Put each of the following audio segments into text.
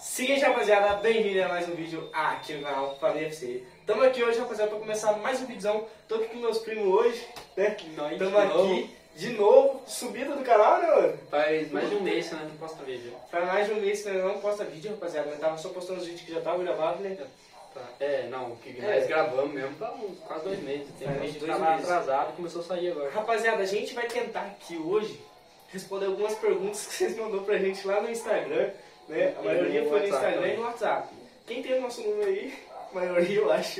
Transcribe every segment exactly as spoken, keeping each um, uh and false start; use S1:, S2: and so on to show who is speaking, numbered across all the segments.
S1: Seguinte, rapaziada, bem-vindo a mais um vídeo aqui no canal Família F C. Tamo aqui hoje, rapaziada, pra começar mais um vídeozão. Tô aqui com meus primos hoje, né?
S2: Nós
S1: Tamo
S2: de
S1: aqui
S2: novo.
S1: de novo, subida do canal, né, mano?
S2: Faz mais de um mês que nós não posta vídeo.
S1: Faz mais de um mês que nós não posta vídeo, rapaziada. Nós tava só postando os vídeos que já estavam gravados, né?
S2: Tá. É, não, o que
S1: É.
S2: nós gravamos mesmo faz uns quase dois meses. Tem
S1: Faz
S2: a gente
S1: dois
S2: tava
S1: meses.
S2: atrasado e começou a sair agora.
S1: Rapaziada, a gente vai tentar aqui hoje responder algumas perguntas que vocês mandou pra gente lá no Instagram, né? A
S2: E
S1: maioria
S2: no
S1: foi no
S2: WhatsApp
S1: Instagram
S2: também.
S1: e no WhatsApp. Quem tem o nosso número aí, a maioria eu acho.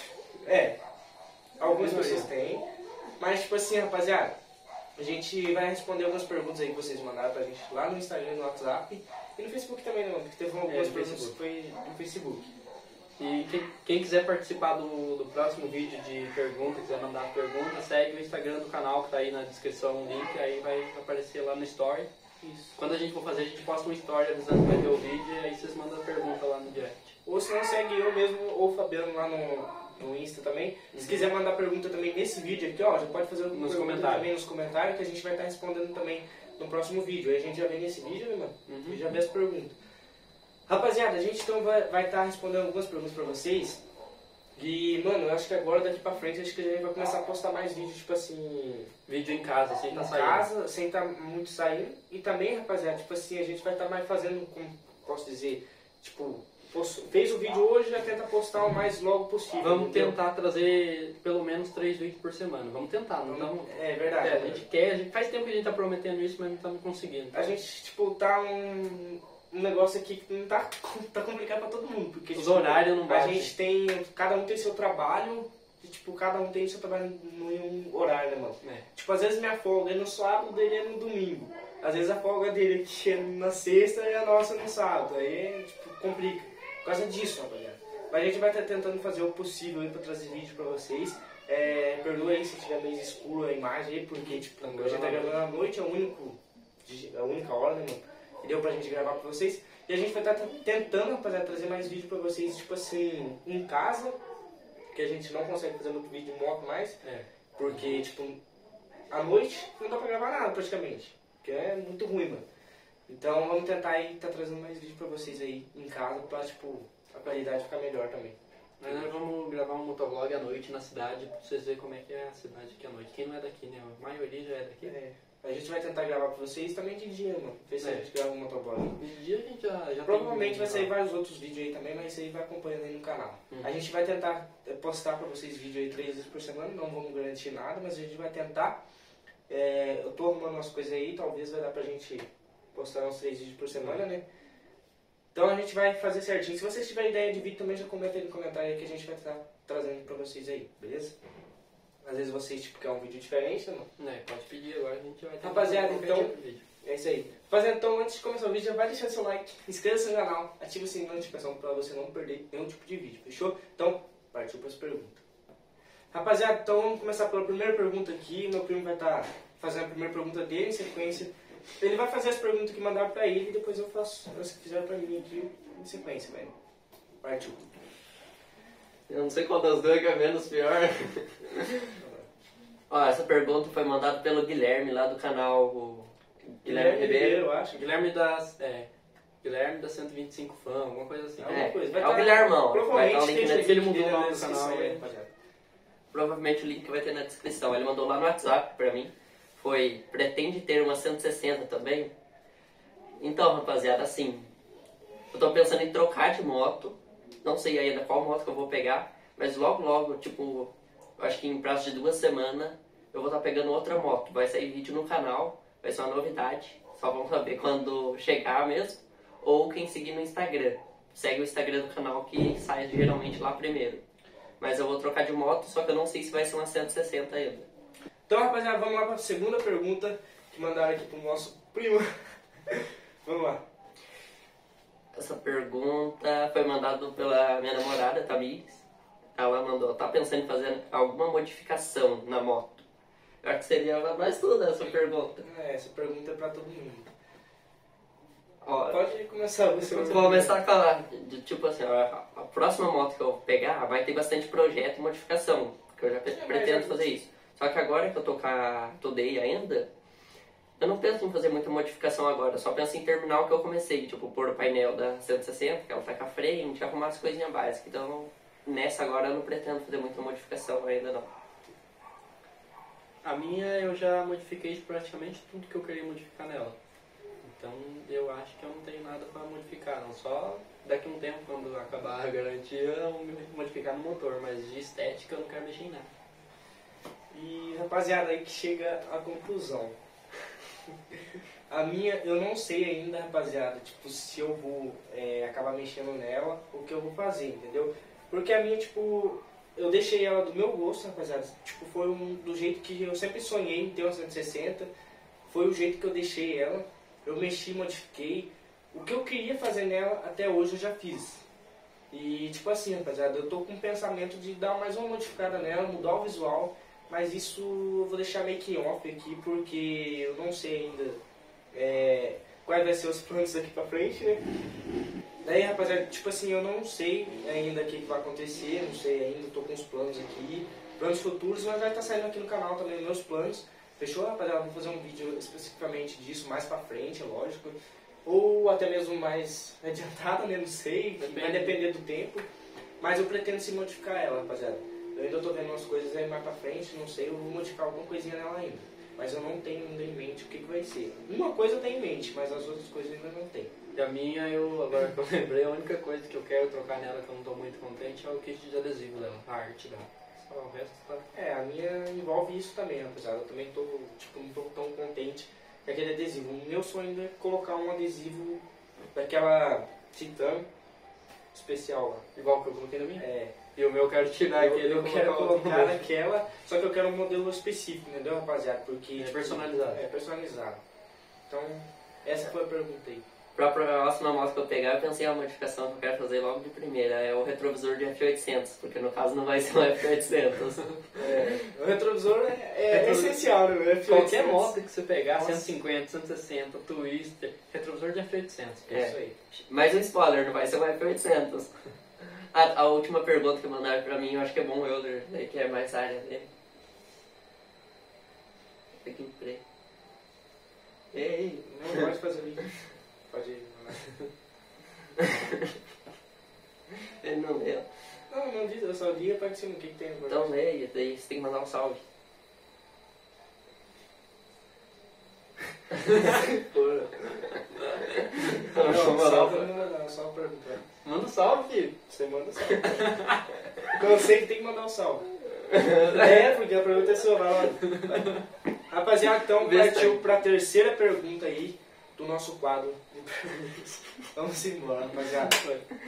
S1: É, algumas
S2: Maioria.
S1: pessoas têm. Mas tipo assim, rapaziada, a gente vai responder algumas perguntas aí que vocês mandaram pra gente lá no Instagram e no WhatsApp. E no Facebook também, não, porque teve algumas
S2: É, no
S1: perguntas
S2: Facebook.
S1: que foi no Facebook.
S2: E quem, quem quiser participar do, do próximo vídeo de pergunta, quiser mandar pergunta, segue o Instagram do canal que tá aí na descrição, o link, aí vai aparecer lá no Story.
S1: Isso.
S2: Quando a gente for fazer, a gente posta um Story avisando que vai ter o vídeo e aí vocês mandam a pergunta lá no direct.
S1: Ou se não, segue eu mesmo ou o Fabiano lá no, no Insta também. Se
S2: Uhum.
S1: quiser mandar pergunta também nesse vídeo aqui, ó, já pode fazer
S2: Nos
S1: pergunta
S2: comentários.
S1: também nos comentários que a gente vai estar respondendo também no próximo vídeo. Aí a gente já vê nesse vídeo, né, mano?
S2: Uhum.
S1: E já vê as perguntas. Rapaziada, a gente então vai estar vai tá respondendo algumas perguntas pra vocês. E, mano, eu acho que agora, daqui pra frente, acho que a gente vai começar a postar mais vídeos, tipo assim,
S2: Vídeo em casa, sem
S1: em
S2: tá saindo.
S1: casa, sem estar muito saindo. E também, rapaziada, tipo assim, a gente vai estar mais fazendo, como posso dizer, tipo, post- fez o vídeo hoje, já tenta postar o mais logo possível.
S2: Vamos
S1: entendeu?
S2: tentar trazer pelo menos três vídeos por semana. Vamos tentar, não estamos...
S1: É verdade.
S2: É, a gente quer, a gente faz tempo que a gente tá prometendo isso, mas não estamos conseguindo.
S1: A gente, tipo, tá um, um negócio aqui que não tá, tá complicado pra todo mundo. Porque,
S2: Os
S1: tipo,
S2: horários não
S1: a
S2: batem.
S1: gente tem, cada um tem seu trabalho, e, tipo, cada um tem seu trabalho no em um horário, né, mano?
S2: É.
S1: Tipo, às vezes minha folga é no sábado, dele é no domingo. Às vezes a folga dele aqui é na sexta e a nossa no sábado. Aí, tipo, complica. Por causa disso, rapaziada. Mas a gente vai estar tentando fazer o possível aí pra trazer vídeo pra vocês. É, perdoa aí se tiver meio escuro a imagem aí, porque, tipo, a gente tá gravando à noite, é o único, a única hora, né, mano? Que deu pra gente gravar pra vocês. E a gente vai estar tentando, rapaziada, trazer mais vídeo pra vocês, tipo assim, em casa. Que a gente não consegue fazer muito vídeo em moto mais.
S2: É.
S1: Porque, tipo, à noite não dá pra gravar nada praticamente. Porque é muito ruim, mano. Então vamos tentar aí tá trazendo mais vídeo pra vocês aí em casa pra, tipo, a qualidade ficar melhor também.
S2: Mas nós vamos gravar um motovlog à noite na cidade, pra vocês verem como é que é a cidade aqui à noite. Quem não é daqui, né? A maioria já é daqui.
S1: É, a gente vai tentar gravar pra vocês também de dia, mano. Ver se a
S2: É.
S1: gente grava um motoblog.
S2: De dia a gente já, já
S1: Provavelmente
S2: tem...
S1: vai sair vários outros vídeos aí também, mas isso aí vai acompanhando aí no canal.
S2: Uhum.
S1: A gente vai tentar postar pra vocês vídeo aí três vezes por semana, não vamos garantir nada, mas a gente vai tentar. É, eu tô arrumando umas coisas aí, talvez vai dar pra gente postar uns três vídeos por semana, né? Então a gente vai fazer certinho. Se vocês tiverem ideia de vídeo também, já comenta aí no comentário aí que a gente vai estar trazendo pra vocês aí, beleza? Às vezes vocês, tipo, querem um vídeo diferente, né, mano?
S2: É, pode pedir agora, a gente vai tentar
S1: Rapaziada,
S2: fazer
S1: então-
S2: qualquer tipo de vídeo.
S1: É isso aí. Rapaziada, então antes de começar o vídeo, já vai deixando seu like, inscreva-se no canal, ative o sininho de notificação pra você não perder nenhum tipo de vídeo, fechou? Então, partiu para as perguntas. Rapaziada, então vamos começar pela primeira pergunta aqui. Meu primo vai estar fazendo a primeira pergunta dele em sequência. Ele vai fazer as perguntas que mandaram pra ele e depois eu faço as que fizeram pra mim aqui em sequência, velho. Partiu.
S3: Eu não sei qual das duas que é menos pior. Ó, essa pergunta foi mandada pelo Guilherme, lá do canal o Guilherme Ribeiro.
S1: eu acho.
S2: Guilherme das... É, Guilherme da cento e vinte e cinco Fã, alguma coisa assim.
S1: Alguma
S3: É,
S1: coisa. Vai
S3: é o
S1: tá-
S3: Guilhermão, vai
S1: Provavelmente
S3: tá o link
S1: esteja
S3: na
S1: o
S2: que ele
S1: link
S2: mudou
S1: dele
S2: lá
S1: na
S2: no
S1: descrição
S2: canal,
S1: aí,
S2: é.
S1: rapaziada.
S3: Provavelmente o link vai ter na descrição. Ele mandou lá no WhatsApp pra mim. Foi, pretende ter uma cento e sessenta também? Então, rapaziada, assim, eu tô pensando em trocar de moto. Não sei ainda qual moto que eu vou pegar, mas logo, logo, tipo, eu acho que em prazo de duas semanas, eu vou estar pegando outra moto. Vai sair vídeo no canal, vai ser uma novidade. Só vamos saber quando chegar mesmo. Ou quem seguir no Instagram. Segue o Instagram do canal que sai geralmente lá primeiro. Mas eu vou trocar de moto, só que eu não sei se vai ser uma cento e sessenta ainda.
S1: Então, rapaziada, vamos lá para a segunda pergunta que mandaram aqui pro nosso primo. Vamos lá.
S3: Essa pergunta foi mandada pela minha namorada, Tamires. Ela mandou, tá pensando em fazer alguma modificação na moto? Eu acho que seria pra nós tudo essa pergunta.
S1: É, essa pergunta é pra todo mundo.
S3: Ó,
S1: Pode começar você.
S3: eu vou começar com a, de, tipo assim, a, a próxima moto que eu vou pegar vai ter bastante projeto e modificação, porque eu já pre-
S1: mas
S3: pretendo
S1: já-
S3: fazer isso. Só que agora que eu tô com a Today ainda, Eu não penso em fazer muita modificação agora, só penso em terminar o que eu comecei, tipo, pôr o painel da cento e sessenta, que ela tá com a frente, arrumar as coisinhas básicas. Então, nessa agora eu não pretendo fazer muita modificação ainda não.
S2: A minha eu já modifiquei praticamente tudo que eu queria modificar nela. Então eu acho que eu não tenho nada para modificar, não. Só daqui a um tempo, quando acabar a garantia, eu modificar no motor, mas de estética eu não quero mexer em nada.
S1: E rapaziada, aí que chega a conclusão. A minha, eu não sei ainda, rapaziada, tipo, se eu vou é, acabar mexendo nela, o que eu vou fazer, entendeu? Porque a minha, tipo, eu deixei ela do meu gosto, rapaziada. Tipo, foi um, do jeito que eu sempre sonhei em ter uma cento e sessenta. Foi o jeito que eu deixei ela. Eu mexi, modifiquei. O que eu queria fazer nela, até hoje eu já fiz. E, tipo assim, rapaziada, eu tô com o pensamento de dar mais uma modificada nela, mudar o visual. Mas isso eu vou deixar meio que off aqui, porque eu não sei ainda é, quais vai ser os planos daqui pra frente, né? Daí, rapaziada, tipo assim, eu não sei ainda o que, que vai acontecer, não sei ainda, tô com os planos aqui, planos futuros, mas vai estar saindo aqui no canal também os meus planos. Fechou, rapaziada? Vou fazer um vídeo especificamente disso, mais pra frente, é lógico. Ou até mesmo mais adiantado, né? Não sei,
S2: Depende.
S1: Vai depender do tempo. Mas eu pretendo se modificar ela, rapaziada. Eu ainda tô vendo umas coisas aí mais pra frente, não sei, eu vou modificar alguma coisinha nela ainda. Mas eu não tenho ainda em mente o que, que vai ser. Uma coisa eu tenho em mente, mas as outras coisas eu ainda não tenho.
S2: E a minha, eu, agora que eu lembrei, a única coisa que eu quero trocar nela que eu não tô muito contente é o kit de adesivo dela, a arte dela. Só o resto tá...
S1: É, a minha envolve isso também, rapaziada. Eu também tô, tipo, não tô tão contente com aquele adesivo. O meu sonho ainda é colocar um adesivo daquela Titan especial lá.
S2: Igual que eu coloquei na minha?
S1: É.
S2: E o meu eu quero tirar
S1: Eu,
S2: aquele
S1: eu
S2: e
S1: quero
S2: colocar outro
S1: colocar
S2: novo.
S1: naquela, só que eu quero um modelo específico, entendeu, rapaziada? Porque
S2: É
S1: tipo,
S2: personalizado.
S1: É personalizado. Então, essa foi a pergunta aí.
S3: Pra próxima moto que eu pegar, eu pensei em uma modificação que eu quero fazer logo de primeira, é o retrovisor de F oitocentos, porque no caso não vai ser um F oitocentos.
S1: É, o retrovisor é, é
S2: Retrovisor.
S1: essencial, né? F
S2: Qualquer
S1: oitocentos.
S2: moto que você pegar,
S1: Nossa.
S2: cento e cinquenta, cento e sessenta, Twister, retrovisor de F oitocentos.
S1: É isso aí.
S3: Mais um spoiler, não vai ser um F oitocentos. A, a última pergunta que mandaram pra mim, eu acho que é bom o Euler, né, que é mais área dele. Aqui, peraí. Ei,
S1: Não pode fazer vídeo. Pode ir.
S3: ele não leu.
S1: Não, não diz, eu só diga pra que você não o que, que tem no
S3: Então leia, daí você tem que mandar um salve.
S1: Não,
S3: Não,
S1: salve
S3: não,
S1: não manda, não, só perguntar.
S2: Manda um salve, filho.
S1: Você manda salve. Então eu sei que tem que mandar um salve. É, porque a pergunta é sua, vai lá. Rapaziada, então partiu pra terceira pergunta aí do nosso quadro de perguntas. Vamos embora, rapaziada.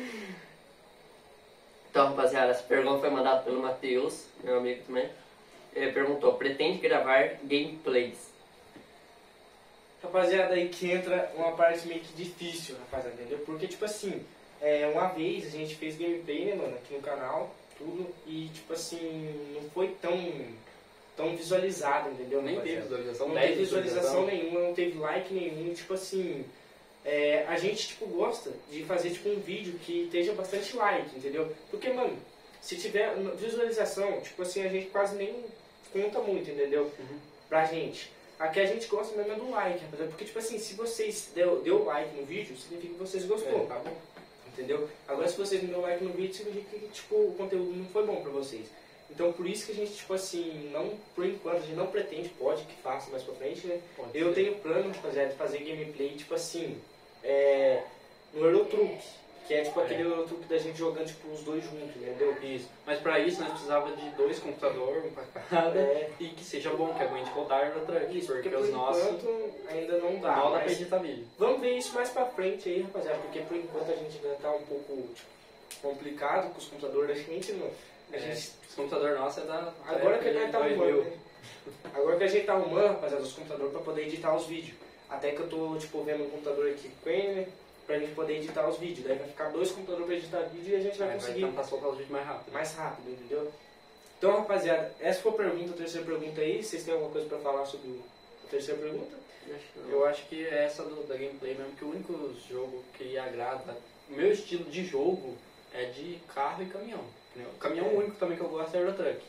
S3: Então, rapaziada, essa pergunta foi mandada pelo Matheus, meu amigo também. Ele perguntou, pretende gravar gameplays?
S1: Rapaziada, aí que entra uma parte meio que difícil, rapaziada, entendeu? Porque, tipo assim, é, uma vez a gente fez gameplay, né, mano, aqui no canal, tudo, e, tipo assim, não foi tão, tão visualizado, entendeu?
S2: Nem
S1: rapaziada?
S2: teve visualização,
S1: Não
S2: dez
S1: teve visualização
S2: visualização.
S1: nenhuma, não teve like nenhum, tipo assim... É, a gente, tipo, gosta de fazer, tipo, um vídeo que esteja bastante like, entendeu? Porque, mano, se tiver visualização, tipo assim, a gente quase nem conta muito, entendeu?
S2: Uhum.
S1: Pra gente. Aqui a gente gosta mesmo é do like, rapaziada. Porque, tipo assim, se vocês deu, deu like no vídeo, significa que vocês gostou,
S2: É, tá bom.
S1: entendeu? Agora, se vocês não deu like no vídeo, significa que, tipo, o conteúdo não foi bom pra vocês. Então, por isso que a gente, tipo assim, não, por enquanto, a gente não pretende, pode que faça mais pra frente, né?
S2: Pode
S1: Eu
S2: ser.
S1: tenho plano, rapaziada, de fazer gameplay, tipo assim, é, no Eurotruck, que é tipo
S2: É.
S1: aquele Eurotruck da gente jogando, tipo, os dois juntos, entendeu?
S2: Isso. Mas pra isso nós precisava de dois computadores, um pra cada,
S1: É.
S2: e que seja bom, que aguente rodar Euro Truck,
S1: Isso,
S2: porque,
S1: porque por
S2: os nossos
S1: enquanto ainda não dá,
S2: não dá pra
S1: mas
S2: editar vídeo.
S1: vamos ver isso mais pra frente aí, rapaziada, porque por enquanto a gente ainda tá um pouco, tipo, complicado com os computadores da gente, não. A
S2: É,
S1: gente,
S2: os computadores nossos é da...
S1: agora que a
S2: é
S1: gente tá
S2: dois
S1: arrumando,
S2: mil.
S1: né? Agora que a gente tá arrumando, rapaziada, os computadores pra poder editar os vídeos. Até que eu tô, tipo, vendo um computador aqui com ele, né? Pra gente poder editar os vídeos. Daí vai ficar dois computadores pra editar vídeo e a gente vai
S2: Aí
S1: conseguir
S2: Vai tentar soltar os vídeos mais rápido.
S1: mais rápido, entendeu? Então, rapaziada, essa foi a pergunta, a terceira pergunta aí. Vocês têm alguma coisa pra falar sobre a terceira pergunta?
S3: Acho que não.
S2: Eu acho que é essa do, da gameplay mesmo, que o único jogo que agrada, o meu estilo de jogo é de carro e caminhão. Entendeu? O caminhão
S1: É.
S2: único também que eu gosto é Euro Truck.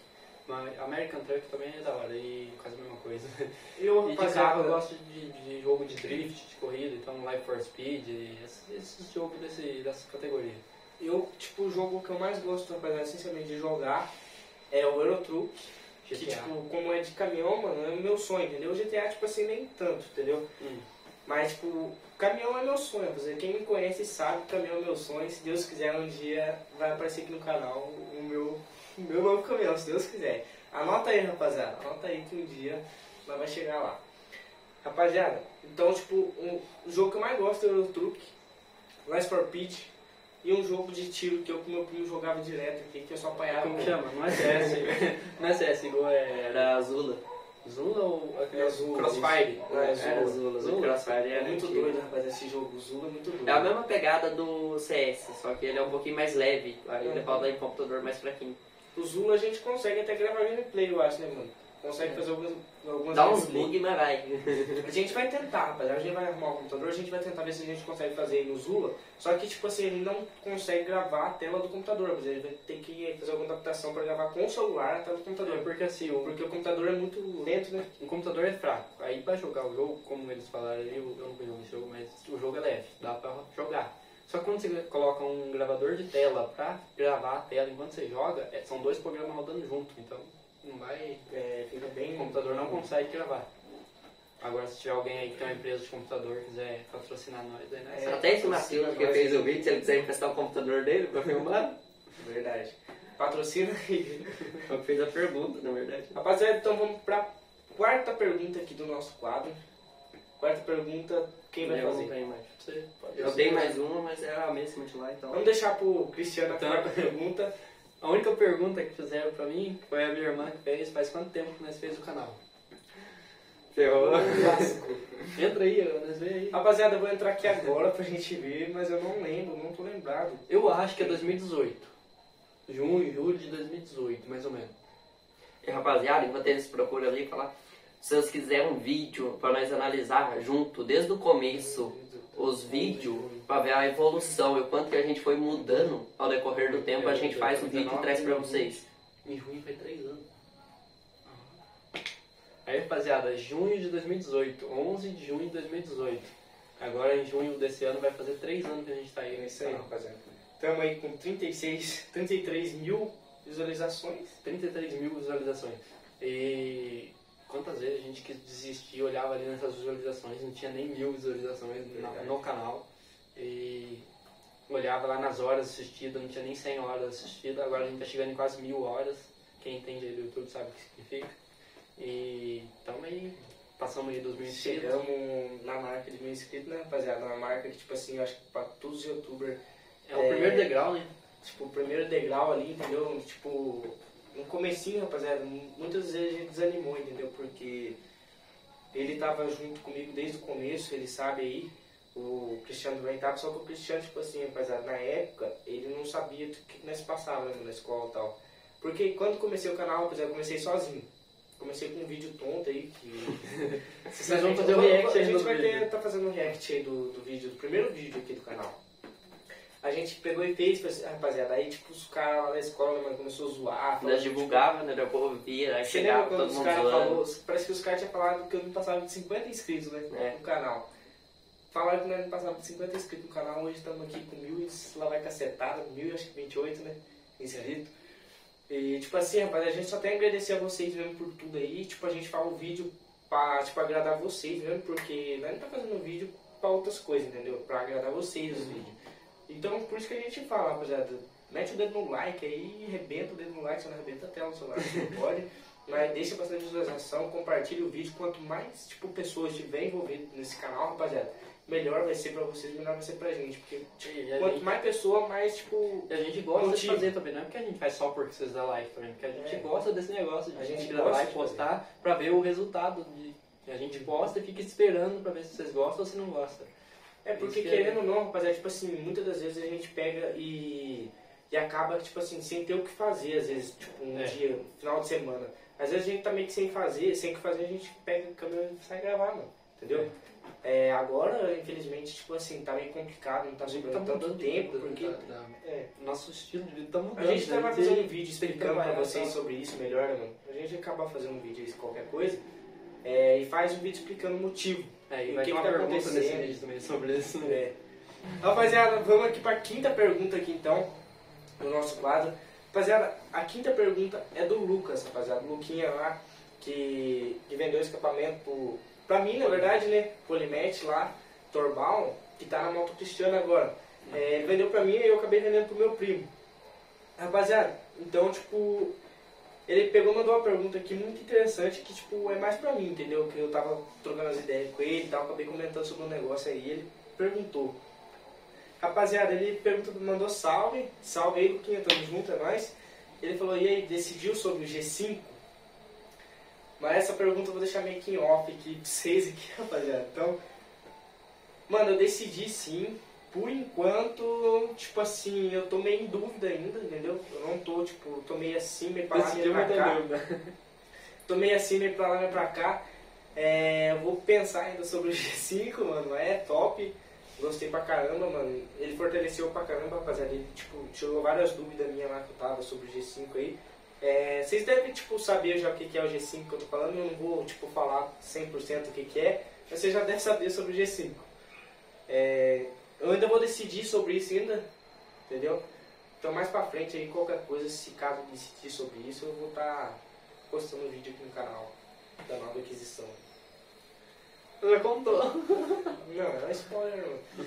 S2: Mas American Truck também é da hora e quase a mesma coisa.
S1: Eu,
S2: E de
S1: rapaziada,
S2: carro eu gosto de, de jogo de drift, de corrida, então Life for Speed, esses, esses jogos desse, dessa categoria.
S1: eu, tipo, o jogo que eu mais gosto, rapaziada, sinceramente, de jogar é o Euro Truck.
S2: G
S1: Que,
S2: T A.
S1: tipo, como é de caminhão, mano, é o meu sonho, entendeu? O G T A, tipo assim, nem tanto, entendeu?
S2: Hum.
S1: Mas, tipo, caminhão é meu sonho, rapaziada. Quem me conhece sabe que caminhão é meu sonho. Se Deus quiser, um dia vai aparecer aqui no canal o meu, o meu novo caminhão, se Deus quiser. Anota aí, rapaziada. Anota aí que um dia nós vai chegar lá. Rapaziada, então, tipo, um, o jogo que eu mais gosto é o Euro Truck, Life for Speed e um jogo de tiro que eu com meu primo jogava direto aqui, que eu só apanhava.
S2: Como
S1: com-
S2: chama? Não é C S. Não é C S, igual é...
S3: Era Azula.
S2: Zula ou
S1: É Azul,
S2: Crossfire?
S1: Não, é
S3: Era
S1: Zula.
S3: Azula.
S2: Zula?
S3: Crossfire
S1: É
S3: era
S1: muito
S3: antigo.
S1: doido, rapaz, esse jogo. O Zula é muito doido.
S3: É a mesma pegada do C S, só que ele é um pouquinho mais leve. Aí ele
S1: Uhum.
S3: roda em computador mais fraquinho.
S1: O Zula a gente consegue até gravar gameplay, eu acho, né, mano? Consegue fazer algumas, algumas
S3: Dá uns
S1: gameplay.
S3: bug, mas vai.
S1: A gente vai tentar, rapaziada. A gente vai arrumar o computador, a gente vai tentar ver se a gente consegue fazer aí no Zula. Só que, tipo assim, ele não consegue gravar a tela do computador. Mas ele vai ter que fazer alguma adaptação para gravar com o celular a tela do
S2: É
S1: computador.
S2: porque assim, o,
S1: Porque o computador é muito lento, né?
S2: o computador é fraco. Aí pra jogar o jogo, como eles falaram ali, eu, eu não conheço esse jogo, mas o jogo é leve, dá pra jogar. Só que quando você coloca um gravador de tela pra gravar a tela enquanto você joga, é- são dois programas rodando junto, então não vai.
S1: É, fica bem...
S2: O computador não consegue gravar. Agora, se tiver alguém aí que tem uma empresa de computador e quiser patrocinar nós, aí nós
S1: É.
S3: Até esse Matheus que
S1: nós.
S3: fez o vídeo, se ele quiser emprestar o computador dele pra filmar,
S1: Verdade. Patrocina aí.
S3: eu fiz a pergunta, na verdade.
S1: Rapaziada, então vamos pra quarta pergunta aqui do nosso quadro. Quarta pergunta, quem vai
S3: Eu
S1: fazer?
S3: não tenho mais.
S2: Você pode-
S3: Eu dei mais uma, mas é a mesma de lá, então.
S1: Vamos deixar pro Cristiano a
S2: Então-
S1: quarta pergunta.
S2: A única pergunta que fizeram pra mim foi a minha irmã que fez, faz quanto tempo que nós fez o canal?
S3: Ferrou.
S1: Clássico.
S2: Entra aí, ó, nós vê aí.
S1: Rapaziada, eu vou entrar aqui agora pra gente ver, mas eu não lembro, não tô lembrado.
S2: Eu acho que é dois mil e dezoito. Junho, julho de dois mil e dezoito, mais ou menos.
S3: E rapaziada, enquanto eles procuram ali, falar. Se vocês quiserem um vídeo pra nós analisar junto, desde o começo, os vídeos, pra ver a evolução e o quanto que a gente foi mudando ao decorrer do tempo, a gente faz um vídeo e traz pra vocês.
S2: Em junho faz três anos. Aí, rapaziada, junho de dois mil e dezoito, onze de junho de dois mil e dezoito. Agora em junho desse ano vai fazer três anos que a gente tá aí
S1: É
S2: nesse
S1: isso aí,
S2: canal.
S1: rapaziada. Estamos aí com trinta e seis, trinta e três mil visualizações.
S2: trinta e três mil visualizações. E quantas vezes a gente quis desistir, olhava ali nessas visualizações, não tinha nem mil visualizações no, no canal. E olhava lá nas horas assistidas, não tinha nem cem horas assistidas. Agora a gente tá chegando em quase mil horas. Quem entende aí do YouTube sabe o que significa. E estamos aí, passamos aí dos mil inscritos.
S1: Chegamos na marca de mil inscritos, né, rapaziada? Uma marca que, tipo assim, eu acho que pra todos os youtubers,
S2: É o primeiro degrau, né?
S1: tipo, o primeiro degrau ali, entendeu? Tipo, no comecinho, rapaziada, muitas vezes a gente desanimou, entendeu? Porque ele tava junto comigo desde o começo, ele sabe aí, o Cristiano também tava, só que o Cristiano, tipo assim, rapaziada, na época, ele não sabia o que nós passávamos, né, na escola e tal. Porque quando comecei o canal, rapaziada, eu comecei sozinho. Comecei com um vídeo tonto aí, que...
S2: Vocês vão fazer o react
S1: A
S2: aí
S1: gente
S2: do
S1: vai
S2: vídeo.
S1: ter, tá fazendo um react aí do, do vídeo, do primeiro vídeo aqui do canal. A gente pegou e fez, fez- rapaziada, aí tipo, os caras lá na escola, mano, começou a zoar. falando,
S3: Nós divulgava, né? O povo via, aí
S1: Você lembra
S3: chegava
S1: quando
S3: todo
S1: os
S3: mundo
S1: caras
S3: zoando.
S1: falou, parece que os caras tinham falado que eu não passava de cinquenta inscritos, né,
S3: É.
S1: no canal. Falaram que nós não passávamos de cinquenta inscritos no canal, hoje estamos aqui com mil e lá vai cacetada, mil e acho que vinte e oito, né, inscritos. E tipo assim, rapaz, a gente só tem a agradecer a vocês mesmo por tudo aí, tipo, a gente fala o vídeo pra, tipo, agradar vocês mesmo, porque nós não tá fazendo vídeo pra outras coisas, entendeu? Pra agradar vocês os vídeos. Então, por isso que a gente fala, rapaziada, mete o dedo no like aí, arrebenta o dedo no like, se não arrebenta a tela no celular, se não pode. Mas deixa bastante visualização, compartilha o vídeo, quanto mais, tipo, pessoas estiver envolvidas nesse canal, rapaziada, melhor vai ser pra vocês, melhor vai ser pra gente, porque
S2: E a
S1: quanto
S2: gente-
S1: mais pessoa, mais, tipo,
S2: E a gente gosta de
S1: motivo.
S2: fazer também, não é porque a gente faz só porque vocês dão like também, porque a gente
S1: É.
S2: gosta desse negócio de
S1: A
S2: a gente
S1: gente
S2: gravar
S1: gosta
S2: e
S1: de
S2: postar pra ver o resultado. De, a gente posta e fica esperando pra ver se vocês gostam ou se não gostam.
S1: É porque,
S2: Isso que é-
S1: querendo ou não, rapaziada, tipo assim, muitas das vezes a gente pega e, e acaba, tipo assim, sem ter o que fazer, às vezes, tipo, um
S2: É.
S1: dia, final de semana. Às vezes a gente tá meio que sem fazer, sem o que fazer, a gente pega a câmera e sai gravar, mano, entendeu? É, agora, infelizmente, tipo assim, tá meio complicado, não tá
S2: A gente
S1: sobrando
S2: tá
S1: tanto
S2: mudando
S1: tempo,
S2: tudo,
S1: porque...
S2: tá- tá-
S1: É,
S2: Nosso estilo de vida tá mudando.
S1: a gente até vai
S2: né?
S1: fazer um
S2: Tem-
S1: vídeo
S2: tem que
S1: explicando pra
S2: trabalhar,
S1: vocês
S2: tá?
S1: sobre isso melhor, né, mano? A gente acabar fazendo um vídeo aí, qualquer coisa, é, e faz um vídeo explicando o motivo.
S2: É, e
S1: o
S2: vai
S1: que
S2: ter uma
S1: que tá
S2: pergunta nesse
S1: acontecendo.
S2: vídeo também sobre isso. Né?
S1: É. Rapaziada, vamos aqui pra quinta pergunta aqui então, no nosso quadro. Rapaziada, a quinta pergunta é do Lucas, rapaziada. O Luquinha lá, que, que vendeu escapamento pro, pra mim, na verdade, né? Polimete lá, Torbaum, que tá na moto Cristiano agora. É, ele vendeu pra mim e eu acabei vendendo pro meu primo. Rapaziada, então, tipo, ele pegou e mandou uma pergunta aqui muito interessante que, tipo, é mais pra mim, entendeu? Que eu tava trocando as ideias com ele e tal, acabei comentando sobre um negócio aí, ele perguntou. Rapaziada, ele perguntou, mandou salve, salve aí, Luquinha, tamo junto, é nóis. Ele falou, e aí, decidiu sobre o G cinco? Mas essa pergunta eu vou deixar meio que em off aqui pra vocês aqui, rapaziada. Então, mano, eu decidi sim. Por enquanto, tipo assim, eu tô meio em dúvida ainda, entendeu? Eu não tô, tipo, tô meio assim, meio pra lá, meio
S2: Decidiu
S1: pra cá.
S2: entender.
S1: Tô meio assim, meio pra lá, meio pra cá. É, eu vou pensar ainda sobre o G cinco, mano. É top. Gostei pra caramba, mano. Ele fortaleceu pra caramba, rapaziada. Ele, tipo, tirou várias dúvidas minhas lá que eu tava sobre o G cinco aí. É, vocês devem, tipo, saber já o que que é o G cinco que eu tô falando. Eu não vou, tipo, falar cem por cento o que que é. Mas vocês já devem saber sobre o G cinco. É, eu ainda vou decidir sobre isso ainda, entendeu? Então mais pra frente aí, qualquer coisa, se caso eu decidir sobre isso, eu vou estar tá postando um vídeo aqui no canal da nova aquisição.
S2: Já contou.
S1: Não, é um spoiler, não.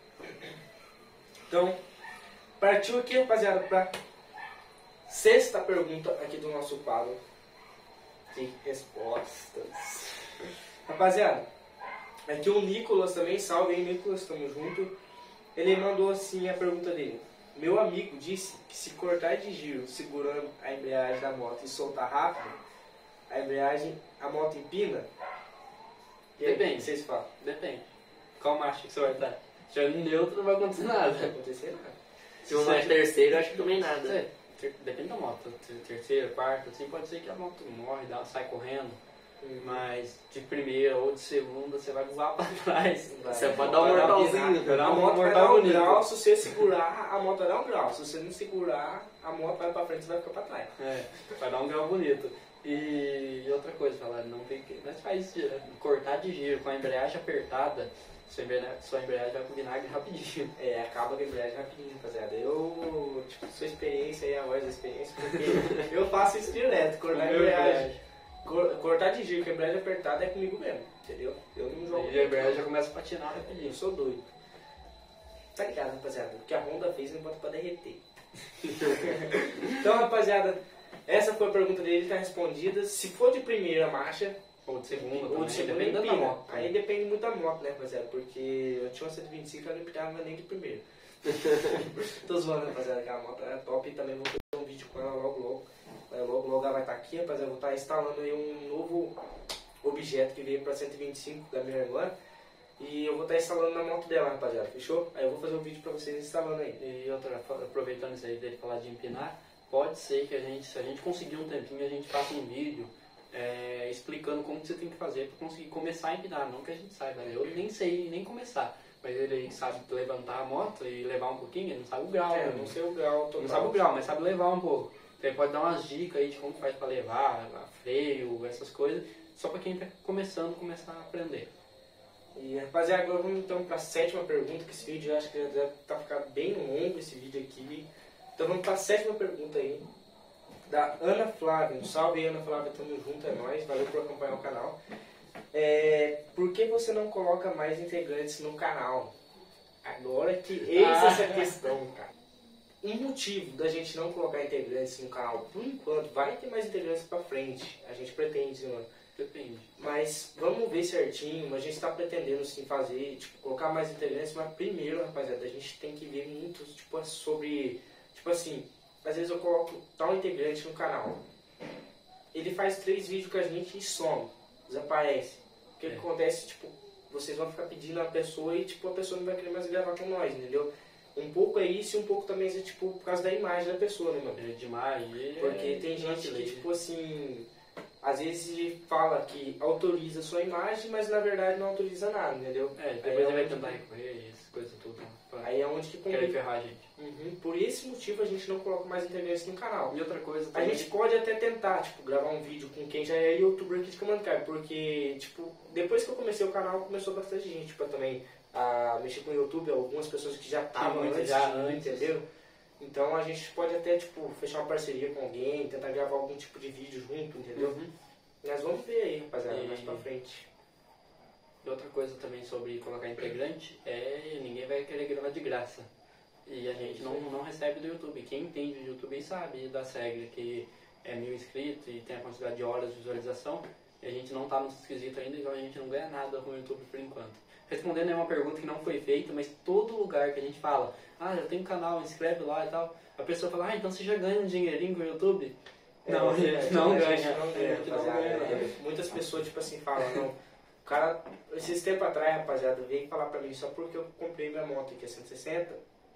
S1: Então, partiu aqui, rapaziada, pra sexta pergunta aqui do nosso quadro de respostas. Rapaziada, aqui o Nicolas também, salve aí, Nicolas, tamo junto. Ele mandou assim a pergunta dele. Meu amigo disse que se cortar de giro segurando a embreagem da moto e soltar rápido, a embreagem, a moto empina. E aí,
S2: Depende.
S1: o que vocês falam?
S2: Depende. Qual marcha que você vai estar? Se eu no neutro, não vai acontecer
S1: Não vai
S2: nada.
S1: acontecer nada.
S3: Se um é terceiro, eu acho que também nada.
S2: É, ter- depende da moto. Ter- Terceira, quarta, assim, pode ser que a moto morre, dá, sai correndo. Mas de primeira ou de segunda, você vai voar pra trás.
S1: Vai.
S3: Você pode dar um
S1: Vai dar uma
S3: mortalzinho.
S2: Vai dar
S1: A
S2: um
S1: moto vai
S2: mortal
S1: dar um
S2: bonito.
S1: grau, se você segurar, a moto vai dar um grau. Se você não segurar, a moto vai pra frente e vai ficar pra trás.
S2: É, vai dar um grau bonito. E outra coisa, falar, não tem que. Mas faz isso, cortar de giro com a embreagem apertada, sua embreagem, sua embreagem vai pro vinagre rapidinho.
S1: É, acaba com a embreagem rapidinho, rapaziada. Eu, tipo, sua experiência aí, a voz da experiência, porque eu faço isso direto, cortar a
S2: Meu
S1: embreagem. Cor- Cortar de giro com a embreagem apertada é comigo mesmo, entendeu? Eu não jogo.
S2: E a embreagem já começa a patinar
S1: Eu
S2: rapidinho.
S1: sou doido. Tá ligado, rapaziada? O que a Honda fez não bota pra derreter. Então, rapaziada, essa foi a pergunta dele, tá respondida. Se for de primeira marcha,
S2: Ou de segunda,
S1: ou
S2: também,
S1: de segunda,
S2: depende da
S1: empina.
S2: moto.
S1: Aí depende muito da moto, né, rapaziada? Porque eu tinha uma cento e vinte e cinco, ela não empinava nem de primeira. Tô zoando, rapaziada, que a moto é top e também vou fazer um vídeo com ela logo, logo. Aí logo, logo ela vai estar aqui, rapaziada. Eu vou estar instalando aí um novo objeto que veio pra cento e vinte e cinco da minha irmã. E eu vou estar instalando na moto dela, rapaziada, fechou? Aí eu vou fazer um vídeo pra vocês instalando aí.
S2: E outra, aproveitando isso aí dele falar de empinar, pode ser que a gente, se a gente conseguir um tempinho, a gente faça um vídeo é, explicando como que você tem que fazer para conseguir começar a empinar. Não que a gente saiba, né? Eu nem sei nem começar, mas ele sabe levantar a moto e levar um pouquinho, ele não sabe o grau.
S1: É,
S2: né?
S1: não sei o grau total.
S2: Não sabe o grau, mas sabe levar um pouco. Então, ele pode dar umas dicas aí de como faz para levar, freio, essas coisas, só para quem está começando, começar a aprender.
S1: E rapaziada, agora vamos então para a sétima pergunta, que esse vídeo eu acho que já deve tá ficando bem longo esse vídeo aqui. Então vamos para a sétima pergunta aí, da Ana Flávia. Um salve aí, Ana Flávia, tamo junto, é nóis, valeu por acompanhar o canal. É, por que você não coloca mais integrantes no canal? Agora que eis
S2: Ah.
S1: essa questão, cara. Um motivo da gente não colocar integrantes no canal, por enquanto, vai ter mais integrantes pra frente, a gente pretende, mano.
S2: Depende.
S1: Mas vamos ver certinho, a gente está pretendendo sim fazer, tipo, colocar mais integrantes, mas primeiro, rapaziada, a gente tem que ver muito, tipo, sobre, tipo assim, às vezes eu coloco tal integrante no canal, ele faz três vídeos com a gente e some, desaparece. O que,
S2: É.
S1: que acontece, tipo, vocês vão ficar pedindo a pessoa e, tipo, a pessoa não vai querer mais gravar com nós, entendeu? Um pouco é isso e um pouco também é, tipo, por causa da imagem da pessoa, né, mano?
S2: É demais. E
S1: Porque
S2: é
S1: tem gente que,
S2: vacilei.
S1: tipo assim, às vezes fala que autoriza a sua imagem, mas na verdade não autoriza nada, entendeu?
S2: É, depois
S1: Aí
S2: ele vai
S1: onde-
S2: tentar recorrer e essas coisas tudo. Pra
S1: Aí é onde que
S2: querer
S1: complica.
S2: ferrar a gente.
S1: Uhum. Por esse motivo a gente não coloca mais interferência no canal.
S2: E outra coisa
S1: A
S2: também...
S1: gente pode até tentar, tipo, gravar um vídeo com quem já é youtuber aqui de Camanducaia, porque, tipo, depois que eu comecei o canal, começou bastante gente, tipo, também a mexer com o YouTube, algumas pessoas que já estavam
S2: muitos
S1: antes,
S2: já
S1: de mim,
S2: antes.
S1: entendeu? Então a gente pode até, tipo, fechar uma parceria com alguém, tentar gravar algum tipo de vídeo junto, entendeu?
S2: Uhum.
S1: Mas vamos ver aí, rapaziada,
S2: E-
S1: mais pra frente.
S2: E outra coisa também sobre colocar integrante é ninguém vai querer gravar de graça. E a gente não, não recebe do YouTube. Quem entende de YouTube sabe das regras, que é mil inscritos e tem a quantidade de horas de visualização. E a gente não tá nesse esquisito ainda, então a gente não ganha nada com o YouTube por enquanto. Respondendo é uma pergunta que não foi feita, mas todo lugar que a gente fala, ah, eu tenho um canal, inscreve lá e tal, a pessoa fala, ah, então você já ganha um dinheirinho com o YouTube? Não, a
S1: É,
S2: gente não
S1: a
S2: ganha.
S1: gente não ganha,
S2: A gente não
S1: rapaziada.
S2: ganha nada.
S1: É, muitas pessoas, tipo assim, falam, não. O cara, esses tempos atrás, rapaziada, veio falar pra mim só porque eu comprei minha moto aqui, a cento e sessenta.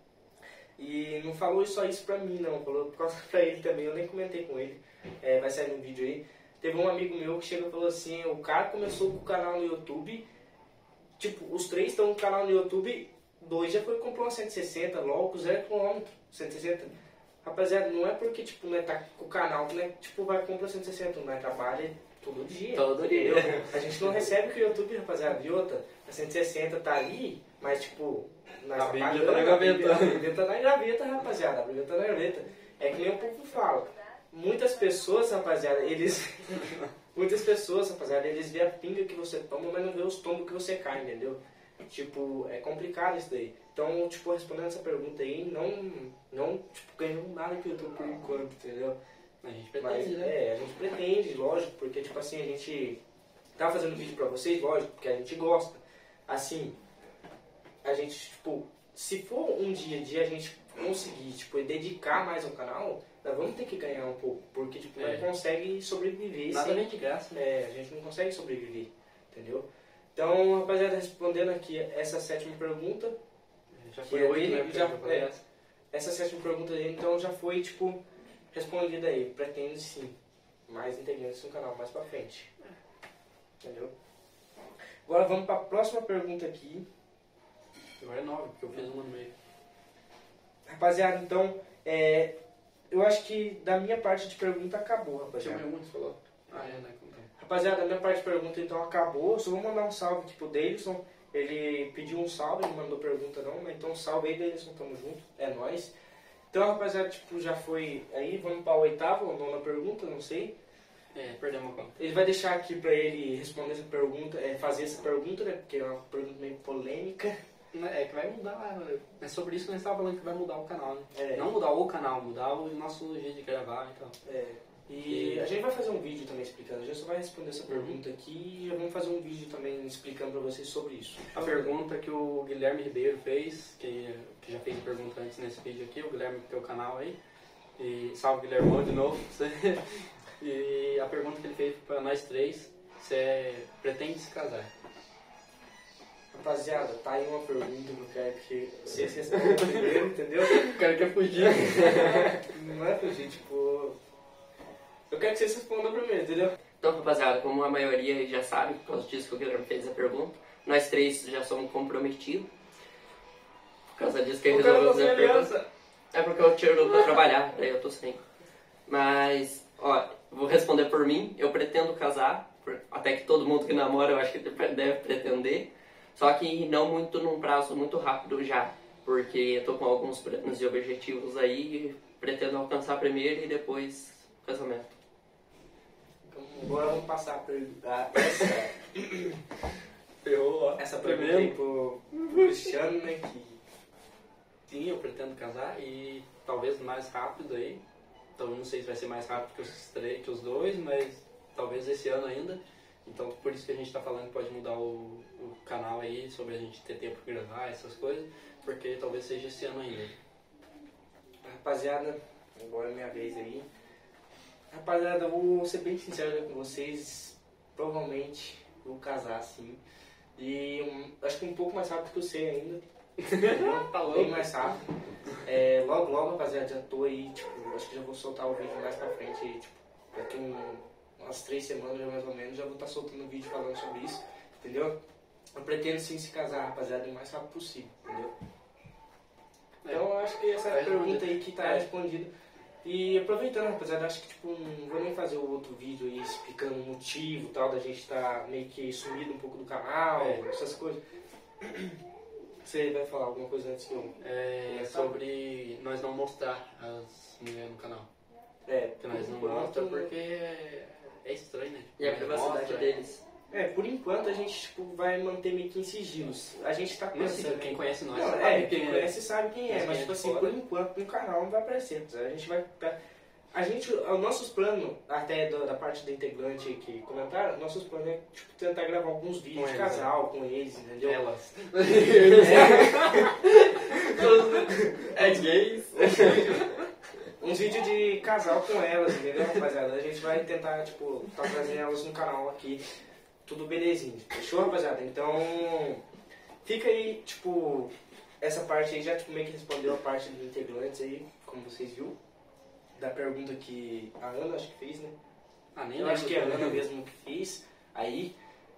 S1: E não falou só isso pra mim, não. Falou por causa pra ele também. Eu nem comentei com ele. É, vai sair um vídeo aí. Teve um amigo meu que chegou e falou assim: o cara começou com o canal no YouTube. Tipo, os três estão no canal no YouTube. Dois já foi e comprou uma cento e sessenta, logo, zero quilômetro. cento e sessenta. Rapaziada, não é porque, tipo, né, tá com o canal, né, tipo, vai comprar cento e sessenta, né, trabalha todo dia.
S3: Todo
S1: entendeu?
S3: dia.
S1: A gente não recebe com o YouTube, rapaziada. E outra, a cento e sessenta tá ali, mas, tipo, nós
S2: A Bíblia
S1: pagando,
S2: tá na gaveta.
S1: A Bíblia tá na gaveta, rapaziada. A Bíblia tá na gaveta. É que nem o povo fala. Muitas pessoas, rapaziada, eles... Muitas pessoas, rapaziada, eles vê a pinga que você toma, mas não vê os tombos que você cai, entendeu? Tipo, é complicado isso daí. Então, tipo, respondendo essa pergunta aí, não, não tipo, ganhou nada com o YouTube por enquanto, entendeu?
S2: A gente
S1: Mas,
S2: pretende, né?
S1: é, a gente pretende, lógico, porque, tipo assim, a gente tá fazendo vídeo pra vocês, lógico, porque a gente gosta. Assim, a gente, tipo, se for um dia a dia a gente conseguir, tipo, dedicar mais ao canal, nós vamos ter que ganhar um pouco, porque, tipo,
S2: É.
S1: não consegue sobreviver
S2: Nada
S1: sem...
S2: vem de graça, né?
S1: É, a gente não consegue sobreviver, entendeu? Então, rapaziada, respondendo aqui essa sétima pergunta,
S2: Já
S1: que
S2: foi
S1: é
S2: oito,
S1: dele,
S2: né? porque
S1: já-
S2: eu falei
S1: é.
S2: essa.
S1: essa sétima pergunta dele, então já foi, tipo, respondida aí. Pretendo sim, mais integrantes no canal mais pra frente. Entendeu? Agora vamos pra próxima pergunta aqui.
S2: Agora é nove, porque eu fiz uma no meio.
S1: Rapaziada, então, é, eu acho que da minha parte de pergunta acabou,
S2: Tinha
S1: rapaziada.
S2: meu muito, você falou? Ah, é, né? Então.
S1: Rapaziada, a minha parte de pergunta então acabou. Só vou mandar um salve aqui pro Davidson. Ele pediu um salve, ele mandou pergunta não, mas então salve aí, Davidson, tamo junto, é nóis. Então, rapaziada, tipo, já foi aí, vamos pra oitava ou nona pergunta, não sei.
S2: É, perdemos a conta.
S1: Ele vai deixar aqui pra ele responder essa pergunta, é, fazer essa pergunta, né, porque é uma pergunta meio polêmica.
S2: É que vai mudar, né? É sobre isso que nós estávamos falando que vai mudar o canal, né?
S1: É.
S2: Não mudar o canal, mudar o nosso jeito de gravar e tal.
S1: É, e a gente vai fazer um vídeo também explicando, a gente só vai responder essa pergunta aqui e já vamos fazer um vídeo também explicando pra vocês sobre isso.
S2: A pergunta que o Guilherme Ribeiro fez, que, que já fez a pergunta antes nesse vídeo aqui, o Guilherme que tem o canal aí. E salve Guilherme de novo. E a pergunta que ele fez para nós três, você pretende se casar?
S1: Rapaziada, tá aí uma pergunta que eu quero que vocês respondam primeiro, entendeu?
S2: O cara quer fugir.
S1: Não é fugir, tipo... Eu quero que vocês respondam primeiro, entendeu?
S3: Então, rapaziada, como a maioria já sabe, por causa disso que o Guilherme fez a pergunta, nós três já somos comprometidos. Por causa disso que ele
S1: O cara
S3: resolveu
S1: não
S3: fazer
S1: tem
S3: a pergunta.
S1: aliança.
S3: É porque eu tiro pra trabalhar, daí eu tô sem. Mas, ó, vou responder por mim, eu pretendo casar, por- até que todo mundo que namora eu acho que deve pretender, só que não muito num prazo muito rápido já, porque eu tô com alguns planos e objetivos aí e pretendo alcançar primeiro e depois o casamento.
S1: Então, agora vamos passar a pergunta. Essa,
S2: Ferrou, ó.
S1: essa pergunta aí pro, pro Cristiano, né? Que
S2: Sim, eu pretendo casar e talvez mais rápido aí. Então não sei se vai ser mais rápido que os, três, que os dois, mas talvez esse ano ainda. Então por isso que a gente está falando que pode mudar o, o canal aí, sobre a gente ter tempo para gravar, essas coisas, porque talvez seja esse ano ainda.
S1: Rapaziada, agora é minha vez aí. Rapaziada, eu vou ser bem sincero com vocês. Provavelmente vou casar sim. E um, acho que um pouco mais rápido que eu sei ainda.
S2: Tá
S1: Bem mais rápido. É, logo, logo, rapaziada, já tô aí, tipo, acho que já vou soltar o vídeo mais pra frente, tipo, daqui um, umas três semanas já mais ou menos, já vou estar soltando um vídeo falando sobre isso, entendeu? Eu pretendo sim se casar, rapaziada, o mais rápido possível, entendeu? Então eu acho que essa é a pergunta aí que tá
S2: É.
S1: respondida. E aproveitando, rapaziada, acho que tipo, não vou nem fazer o outro vídeo aí explicando o motivo tal, da gente tá meio que sumido um pouco do canal,
S2: É.
S1: essas coisas. Você vai falar alguma coisa antes que eu...
S2: É sobre nós não mostrar as mulheres no canal.
S1: É,
S2: Que nós não
S1: por enquanto,
S2: mostra porque é é estranho, né?
S3: E a
S2: Nós
S3: privacidade
S2: mostra,
S3: deles.
S1: É, por enquanto a gente tipo, vai manter meio que em sigilos. A gente tá
S2: Não, assim,
S1: pensando...
S2: quem conhece nós
S1: Não,
S2: sabe
S1: é,
S2: quem
S1: quem
S2: é.
S1: conhece sabe quem é,
S2: Mas
S1: mas
S2: quem
S1: tipo
S2: é de
S1: assim,
S2: fora.
S1: por enquanto no canal não vai aparecer. A gente vai... A gente, os nossos planos, até da, da parte da integrante aí que comentaram, nossos planos é tipo, tentar gravar alguns vídeos
S2: Com
S1: de
S2: eles,
S1: casal com eles, entendeu?
S2: Elas.
S3: É gays.
S1: Uns vídeos de casal com elas, entendeu, rapaziada? A gente vai tentar, tipo, tá trazendo elas no canal aqui, tudo belezinho. Fechou, rapaziada? Então, fica aí, tipo, essa parte aí já tipo, meio que respondeu a parte dos integrantes aí, como vocês viram. Da pergunta que a Ana acho que fez, né?
S2: Ah, nem
S1: Eu
S2: lembro
S1: acho que é a
S2: também.
S1: Ana mesmo que fez. Aí,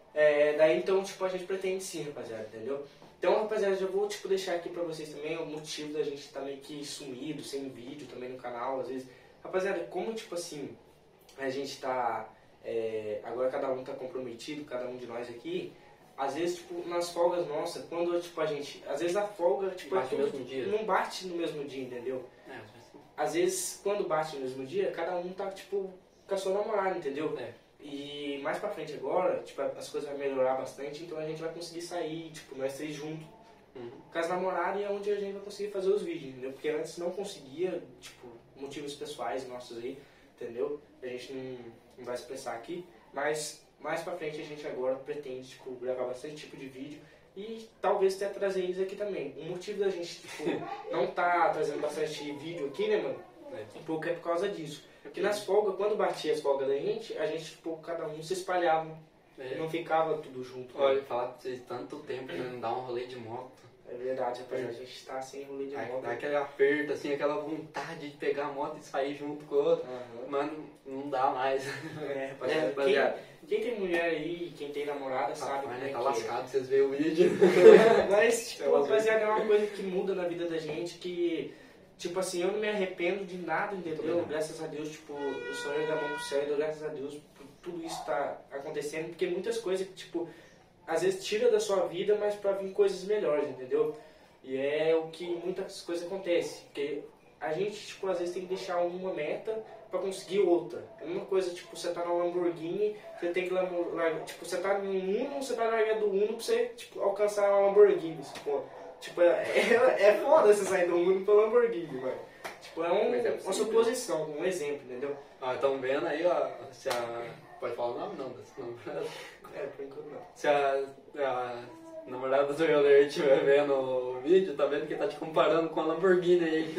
S1: é, daí então, tipo, a gente pretende sim, rapaziada, entendeu? Então, rapaziada, já vou, tipo, deixar aqui pra vocês também o motivo da gente estar meio que sumido, sem vídeo também no canal, às vezes. Rapaziada, como, tipo assim, a gente tá, é, agora cada um tá comprometido, cada um de nós aqui, às vezes, tipo, nas folgas nossas, quando, tipo, a gente, às vezes a folga, tipo,
S2: Bate
S1: é
S2: no
S1: tudo-
S2: mesmo dia.
S1: não bate no mesmo dia, entendeu?
S2: É, às vezes sim.
S1: Às vezes, quando bate no mesmo dia, cada um tá, tipo, com a sua namorada, entendeu?
S2: É.
S1: E mais pra frente agora, tipo, as coisas vão melhorar bastante, então a gente vai conseguir sair, tipo, nós três juntos,
S2: Uhum.
S1: com as namoradas, e é onde a gente vai conseguir fazer os vídeos, entendeu? Porque antes não conseguia, tipo, motivos pessoais nossos aí, entendeu? A gente não, não vai expressar aqui, mas mais pra frente a gente agora pretende, tipo, gravar bastante tipo de vídeo e talvez até trazer eles aqui também. O motivo da gente, tipo, não tá trazendo bastante vídeo aqui, né, mano?
S2: É.
S1: Um pouco é por causa disso. Porque nas folgas, quando batia as folgas da gente, a gente, tipo, cada um se espalhava.
S2: É.
S1: Não ficava tudo junto.
S2: Olha, falar pra vocês tanto tempo né, não dar um rolê de moto.
S1: É verdade, rapaz. A gente tá sem rolê de
S2: Aí
S1: moto.
S2: dá aquele aperto, assim, aquela vontade de pegar a moto e sair junto com o outro.
S1: Aham.
S2: Mano, não dá mais.
S1: É,
S3: É,
S1: rapaziada.
S3: rapaziada.
S1: Quem, quem tem mulher aí, quem tem namorada, sabe
S2: Rapaz,
S1: como
S2: né,
S1: é
S2: tá
S1: que
S2: lascado, vocês veem o vídeo.
S1: é. Mas, tipo,
S2: Elas
S1: rapaziada, é uma coisa que muda na vida da gente, que, tipo assim, eu não me arrependo de nada, entendeu?
S2: Não.
S1: Graças a Deus, tipo, eu só ergo a mão pro céu e dou graças a Deus por tudo isso tá acontecendo, porque muitas coisas que, tipo, às vezes tira da sua vida, mas pra vir coisas melhores, entendeu? E é o que muitas coisas acontecem, porque a gente, tipo, às vezes tem que deixar uma meta pra conseguir outra. É uma coisa, tipo, você tá na Lamborghini, você tem que largar, tipo, você tá no Uno, você vai largar do Uno pra você, tipo, alcançar uma Lamborghini, tipo, tipo, é, é, é foda você sair do Uno pra Lamborghini, mano. Tipo, é, um,
S2: Mas é
S1: uma
S2: possível.
S1: suposição, um exemplo, entendeu?
S2: Ó, estão vendo aí, ó, se a... Pode falar o nome? Não, desse nome.
S1: É, por enquanto não.
S2: Se a, a namorada do Euler estiver vendo o vídeo, tá vendo que tá te comparando com a Lamborghini aí.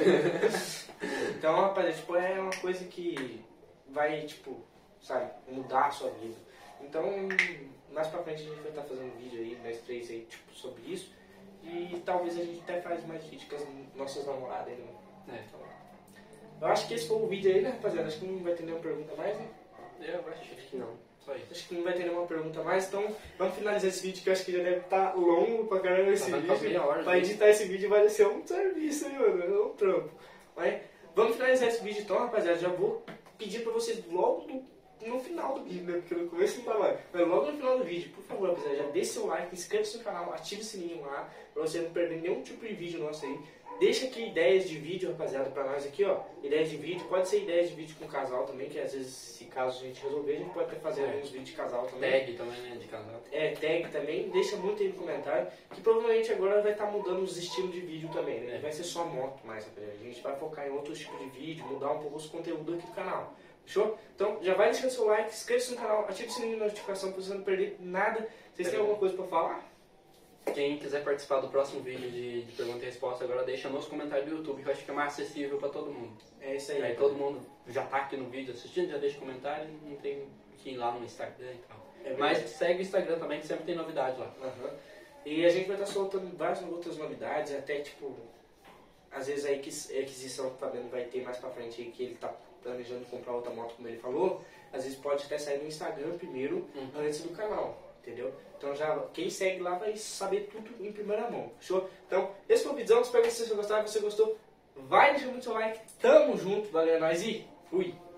S1: Então, rapaz, tipo, é uma coisa que vai, tipo, sabe, mudar a sua vida. Então, mais pra frente a gente vai estar fazendo vídeo aí, nós três aí, tipo, sobre isso. E talvez a gente até faz mais vídeo com as nossas namoradas aí, né?
S2: É.
S1: Então, eu acho que esse foi o vídeo aí, né, rapaziada? Acho que não vai ter nenhuma pergunta mais, né?
S2: Eu acho que não, só isso.
S1: Acho que não vai ter nenhuma pergunta mais, então vamos finalizar esse vídeo que eu acho que já deve estar longo pra caramba esse
S2: Tá dando
S1: vídeo.
S2: meia hora,
S1: Pra
S2: né?
S1: editar esse vídeo vai ser um serviço aí, mano, é um trampo. Mas vamos finalizar esse vídeo então, rapaziada. Já vou pedir pra vocês logo no, no final do vídeo, né? Porque no começo não tá mais. Mas logo no final do vídeo, por favor, rapaziada, já deixe seu like, inscreva-se no canal, ative o sininho lá, pra você não perder nenhum tipo de vídeo nosso aí. Deixa aqui ideias de vídeo, rapaziada, pra nós aqui, ó. Ideias de vídeo, pode ser ideias de vídeo com casal também, que às vezes, se caso a gente resolver, a gente pode até fazer
S2: É.
S1: alguns vídeos de casal também.
S2: Tag também, né, de casal.
S1: É, tag também, deixa muito aí no comentário, que provavelmente agora vai estar mudando os estilos de vídeo também, né?
S2: É.
S1: Não vai ser só moto mais, rapaziada. A gente vai focar em outros tipos de vídeo, mudar um pouco os conteúdos aqui do canal. Fechou? Então já vai deixando seu like, inscreva-se no canal, ative o sininho de notificação pra você não perder nada. Vocês têm
S2: É.
S1: alguma coisa pra falar?
S2: Quem quiser participar do próximo vídeo de, de pergunta e resposta, agora deixa nos comentários do YouTube, que eu acho que é mais acessível pra todo mundo.
S1: É isso aí.
S2: Aí todo mundo já tá aqui no vídeo assistindo, já deixa comentário, não tem que ir lá no Instagram e tal.
S1: É
S2: Mas
S1: verdade.
S2: segue o Instagram também, que sempre tem novidade lá.
S1: Aham. E a gente vai estar soltando várias outras novidades, até tipo. às vezes a aquis- a aquisição que o Fabiano vai ter mais pra frente aí, que ele tá planejando comprar outra moto, como ele falou, às vezes pode até sair no Instagram primeiro,
S3: Uhum.
S1: antes do canal, entendeu? Então já, quem segue lá vai saber tudo em primeira mão, fechou? Então, esse foi o vídeo, espero que vocês tenham gostado, se você gostou, vai deixar muito seu like, tamo junto, valeu, é nóis e fui!